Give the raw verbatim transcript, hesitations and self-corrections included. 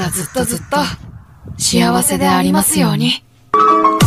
ずっとずっと幸せでありますように。